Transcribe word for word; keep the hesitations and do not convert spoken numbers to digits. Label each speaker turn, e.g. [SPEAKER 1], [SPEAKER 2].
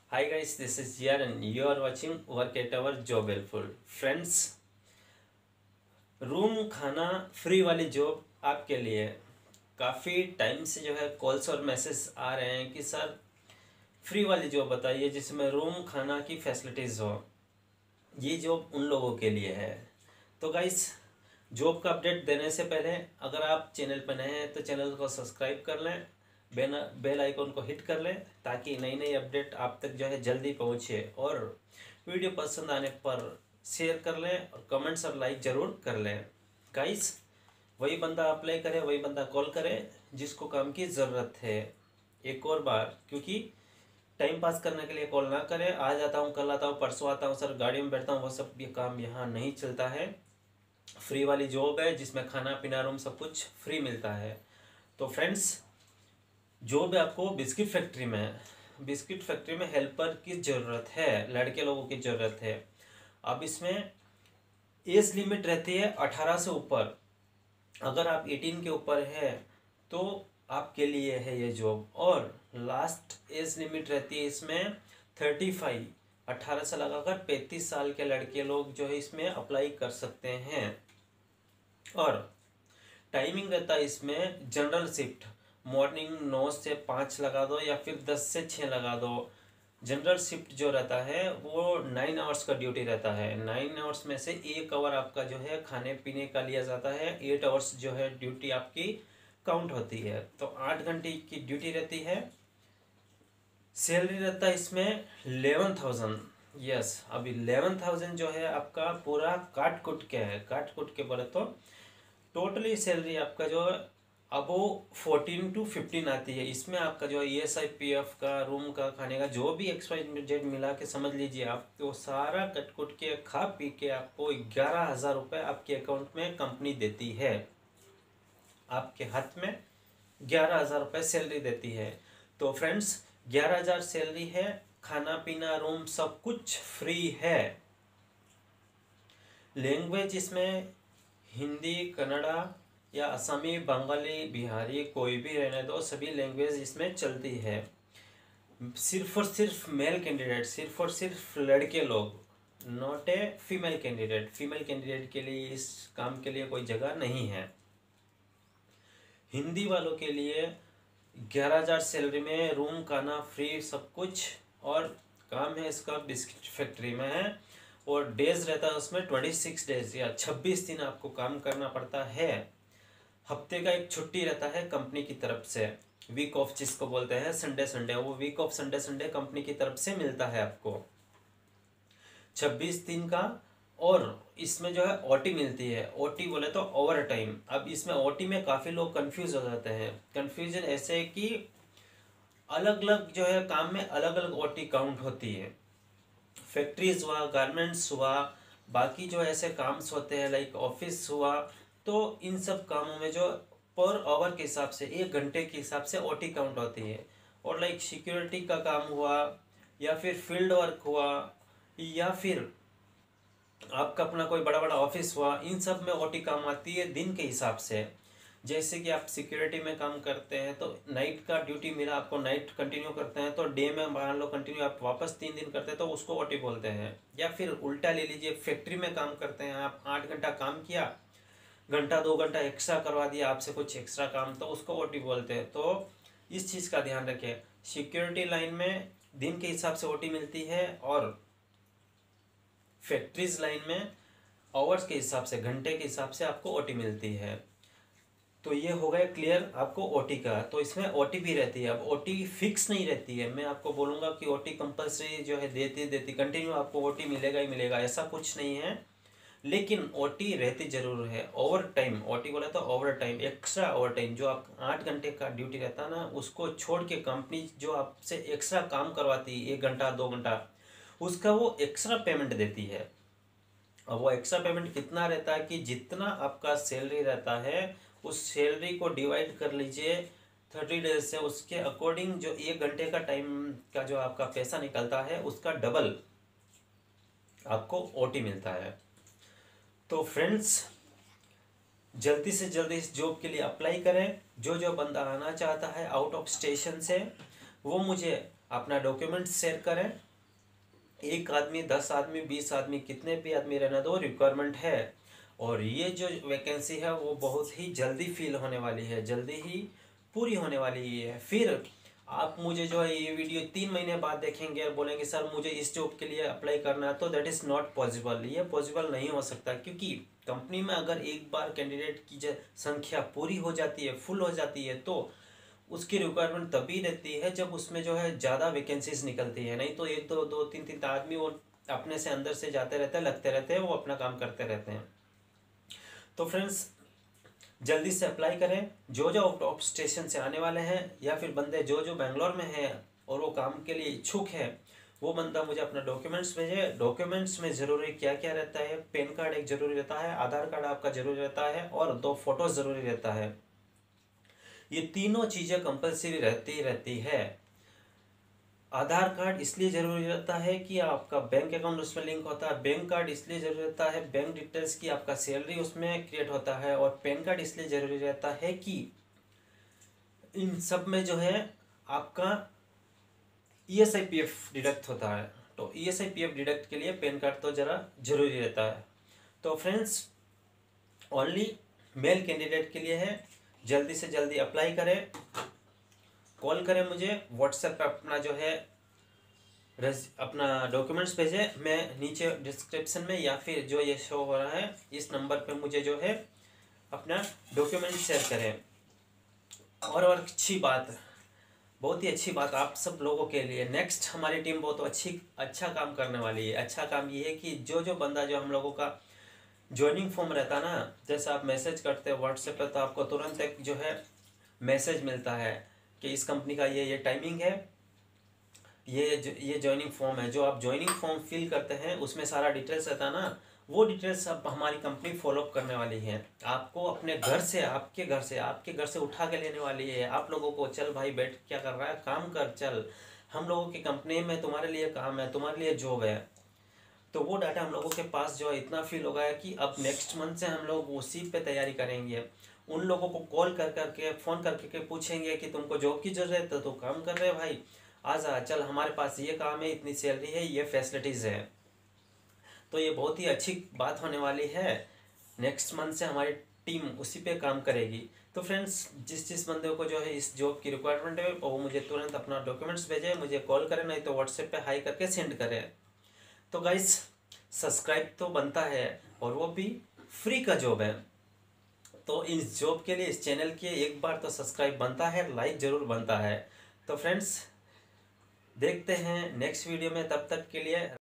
[SPEAKER 1] Hi guys, this is Jian and you are watching Work at Our Job Helpful. Friends, room खाना free वाली job आपके लिए काफ़ी time से जो है कॉल्स और मैसेज आ रहे हैं कि सर फ्री वाली जॉब बताइए जिसमें रूम खाना की फैसिलिटीज़ हो। ये जॉब उन लोगों के लिए है। तो गाइस, जॉब का अपडेट देने से पहले अगर आप चैनल पर नए हैं तो चैनल को सब्सक्राइब कर लें, बेल बेल आइकन को हिट कर लें ताकि नई नई अपडेट आप तक जो है जल्दी पहुंचे। और वीडियो पसंद आने पर शेयर कर लें और कमेंट्स और लाइक ज़रूर कर लें। गाइस, वही बंदा अप्लाई करे, वही बंदा कॉल करे जिसको काम की ज़रूरत है। एक और बार, क्योंकि टाइम पास करने के लिए कॉल ना करें, आज आता हूँ कल आता हूँ परसों आता हूँ सर गाड़ी में बैठता हूँ, वो सब ये काम यहाँ नहीं चलता है। फ्री वाली जॉब है जिसमें खाना पीना रूम सब कुछ फ्री मिलता है। तो फ्रेंड्स, जॉब आपको बिस्किट फैक्ट्री में बिस्किट फैक्ट्री में हेल्पर की ज़रूरत है, लड़के लोगों की ज़रूरत है। अब इसमें एज लिमिट रहती है अठारह से ऊपर। अगर आप अठारह के ऊपर है तो आपके लिए है ये जॉब। और लास्ट एज लिमिट रहती है इसमें थर्टी फाइव, अट्ठारह से लगाकर पैंतीस साल के लड़के लोग जो है इसमें अप्लाई कर सकते हैं। और टाइमिंग रहता है इसमें जनरल शिफ्ट, मॉर्निंग नौ से पाँच लगा दो या फिर दस से छः लगा दो। जनरल शिफ्ट जो रहता है वो नाइन आवर्स का ड्यूटी रहता है। नाइन आवर्स में से एक आवर आपका जो है खाने पीने का लिया जाता है। एट आवर्स जो है ड्यूटी आपकी काउंट होती है, तो आठ घंटे की ड्यूटी रहती है। सैलरी रहता है इसमें इलेवन थाउजेंड। यस, अब इलेवन थाउजेंड जो है आपका पूरा काट कुट के है। काट कुट के बोले तो टोटली सैलरी आपका जो है अब वो फोर्टीन टू फिफ्टीन आती है। इसमें आपका जो E S I P F का, रूम का, खाने का जो भी एक्स वाई जेड मिला के समझ लीजिए आप, तो सारा कट कुट के खा पी के आपको ग्यारह हज़ार रुपये आपके अकाउंट में कंपनी देती है। आपके हाथ में ग्यारह हज़ार रुपये सैलरी देती है। तो फ्रेंड्स, ग्यारह हज़ार सैलरी है, खाना पीना रूम सब कुछ फ्री है। लैंग्वेज इसमें हिंदी, कन्नड़ा या असमी, बंगाली, बिहारी कोई भी रहने दो, सभी लैंग्वेज इसमें चलती है। सिर्फ और सिर्फ मेल कैंडिडेट, सिर्फ और सिर्फ लड़के लोग, not a female candidate. Female candidate के लिए इस काम के लिए कोई जगह नहीं है। हिंदी वालों के लिए ग्यारह हज़ार सैलरी में रूम खाना फ्री सब कुछ। और काम है इसका बिस्किट फैक्ट्री में है। और डेज रहता है उसमें ट्वेंटी सिक्स डेज या छब्बीस दिन आपको काम करना पड़ता है। हफ्ते का एक छुट्टी रहता है कंपनी की तरफ से, वीक ऑफ जिसको बोलते हैं, संडे संडे, वो week off Sunday Sunday company की तरफ से मिलता है आपको छब्बीस दिन का। और इसमें जो है ओटी मिलती है। ओटी बोले तो ओवर टाइम। अब इसमें ओटी में काफ़ी लोग कंफ्यूज हो जाते हैं। कंफ्यूजन ऐसे है कि अलग अलग जो है काम में अलग अलग ओटी काउंट होती है। फैक्ट्रीज हुआ, गारमेंट्स हुआ, बाकी जो ऐसे काम्स होते हैं लाइक ऑफिस हुआ, तो इन सब कामों में जो पर आवर के हिसाब से, एक घंटे के हिसाब से ओटी काउंट होती है। और लाइक सिक्योरिटी का काम हुआ या फिर फील्ड वर्क हुआ या फिर आपका अपना कोई बड़ा बड़ा ऑफिस हुआ, इन सब में ओटी काम आती है दिन के हिसाब से। जैसे कि आप सिक्योरिटी में काम करते हैं तो नाइट का ड्यूटी मिला आपको, नाइट कंटिन्यू करते हैं, तो डे में मान लो कंटिन्यू आप वापस तीन दिन करते हैं तो उसको ओटी बोलते हैं। या फिर उल्टा ले लीजिए, फैक्ट्री में काम करते हैं आप, आठ घंटा काम किया, घंटा दो घंटा एक्स्ट्रा करवा दिया आपसे कुछ एक्स्ट्रा काम, तो उसको ओटी बोलते हैं। तो इस चीज़ का ध्यान रखें। सिक्योरिटी लाइन में दिन के हिसाब से ओटी मिलती है और फैक्ट्रीज लाइन में आवर्स के हिसाब से, घंटे के हिसाब से आपको ओटी मिलती है। तो ये हो गया क्लियर आपको ओटी का। तो इसमें ओटी भी रहती है। अब ओटी फिक्स नहीं रहती है। मैं आपको बोलूँगा कि ओटी कंपलसरी जो है देती देती कंटिन्यू आपको ओटी मिलेगा ही मिलेगा, ऐसा कुछ नहीं है। लेकिन ओटी रहती जरूर है। ओवर टाइम, ओटी बोला तो overtime, extra overtime, जो आप आठ घंटे का ड्यूटी रहता है ना, उसको छोड़ के कंपनी जो आपसे एक्स्ट्रा काम करवाती है एक घंटा दो घंटा, उसका वो एक्स्ट्रा पेमेंट देती है। अब वो एक्स्ट्रा पेमेंट कितना रहता है कि जितना आपका सैलरी रहता है उस सैलरी को डिवाइड कर लीजिए थर्टी डेज से, उसके अकॉर्डिंग जो एक घंटे का टाइम का जो आपका पैसा निकलता है उसका डबल आपको ओटी मिलता है। तो फ्रेंड्स, जल्दी से जल्दी इस जॉब के लिए अप्लाई करें। जो जो बंदा आना चाहता है आउट ऑफ स्टेशन से, वो मुझे अपना डॉक्यूमेंट्स शेयर करें। एक आदमी, दस आदमी, बीस आदमी, कितने भी आदमी रहना दो, रिक्वायरमेंट है। और ये जो वैकेंसी है वो बहुत ही जल्दी फिल होने वाली है, जल्दी ही पूरी होने वाली है। फिर आप मुझे जो है ये वीडियो तीन महीने बाद देखेंगे और बोलेंगे सर मुझे इस जॉब के लिए अप्लाई करना है, तो दैट इज़ नॉट पॉसिबल। ये पॉसिबल नहीं हो सकता, क्योंकि कंपनी में अगर एक बार कैंडिडेट की जो संख्या पूरी हो जाती है, फुल हो जाती है, तो उसकी रिक्वायरमेंट तभी रहती है जब उसमें जो है ज़्यादा वैकेंसीज निकलती है। नहीं तो एक दो दो तीन तीन आदमी वो अपने से अंदर से जाते रहते हैं, लगते रहते हैं, वो अपना काम करते रहते हैं। तो फ्रेंड्स, जल्दी से अप्लाई करें। जो जो आउट ऑफ स्टेशन से आने वाले हैं या फिर बंदे जो जो बेंगलोर में हैं और वो काम के लिए इच्छुक है, वो बंदा मुझे अपना डॉक्यूमेंट्स भेजे। डॉक्यूमेंट्स में ज़रूरी क्या क्या रहता है? पैन कार्ड एक ज़रूरी रहता है, आधार कार्ड आपका ज़रूरी रहता है, और दो फोटो ज़रूरी रहता है। ये तीनों चीज़ें कंपलसरी रहती रहती है। आधार कार्ड इसलिए ज़रूरी रहता है कि आपका बैंक अकाउंट उसमें लिंक होता है। बैंक कार्ड इसलिए ज़रूरी रहता है, बैंक डिटेल्स की आपका सैलरी उसमें क्रिएट होता है। और पैन कार्ड इसलिए ज़रूरी रहता है कि इन सब में जो है आपका E S I P F deduct होता है। तो E S I P F deduct के लिए पैन कार्ड तो ज़रा ज़रूरी रहता है। तो फ्रेंड्स, ओनली मेल कैंडिडेट के लिए है। जल्दी से जल्दी अप्लाई करें, कॉल करें मुझे, व्हाट्सएप पे अपना जो है अपना डॉक्यूमेंट्स भेजें। मैं नीचे डिस्क्रिप्शन में या फिर जो ये शो हो रहा है इस नंबर पे मुझे जो है अपना डॉक्यूमेंट शेयर करें। और और अच्छी बात, बहुत ही अच्छी बात आप सब लोगों के लिए, नेक्स्ट हमारी टीम बहुत अच्छी अच्छा काम करने वाली है। अच्छा काम ये है कि जो जो बंदा जो हम लोगों का ज्वाइनिंग फॉर्म रहता ना, जैसे आप मैसेज करते हैं व्हाट्सएप पे, तो आपको तुरंत एक जो है मैसेज मिलता है कि इस कंपनी का ये ये टाइमिंग है, ये ये ज्वाइनिंग फॉर्म है। जो आप ज्वाइनिंग फॉर्म फिल करते हैं उसमें सारा डिटेल्स रहता है ना, वो डिटेल्स अब हमारी कंपनी फॉलोअप करने वाली है। आपको अपने घर से, आपके घर से आपके घर से उठा के लेने वाली है। आप लोगों को, चल भाई बैठ क्या कर रहा है, काम कर, चल हम लोगों की कंपनी में तुम्हारे लिए काम है, तुम्हारे लिए जॉब है। तो वो डाटा हम लोगों के पास जो है इतना फील होगा है कि अब नेक्स्ट मंथ से हम लोग उसी पे तैयारी करेंगे। उन लोगों को कॉल कर करके, फ़ोन करके के पूछेंगे कि तुमको जॉब की ज़रूरत है, तो तो काम कर रहे भाई, आजा, चल हमारे पास ये काम है, इतनी सैलरी है, ये फैसिलिटीज़ है। तो ये बहुत ही अच्छी बात होने वाली है। नेक्स्ट मंथ से हमारी टीम उसी पे काम करेगी। तो फ्रेंड्स, जिस जिस बंदे को जो है इस जॉब की रिक्वायरमेंट है वो मुझे तुरंत अपना डॉक्यूमेंट्स भेजे, मुझे कॉल करें, नहीं तो व्हाट्सएप पे हाई करके सेंड करें। तो गाइस, सब्सक्राइब तो बनता है और वो भी फ्री का जॉब है। तो इस जॉब के लिए, इस चैनल के एक बार तो सब्सक्राइब बनता है, लाइक ज़रूर बनता है। तो फ्रेंड्स, देखते हैं नेक्स्ट वीडियो में, तब तक के लिए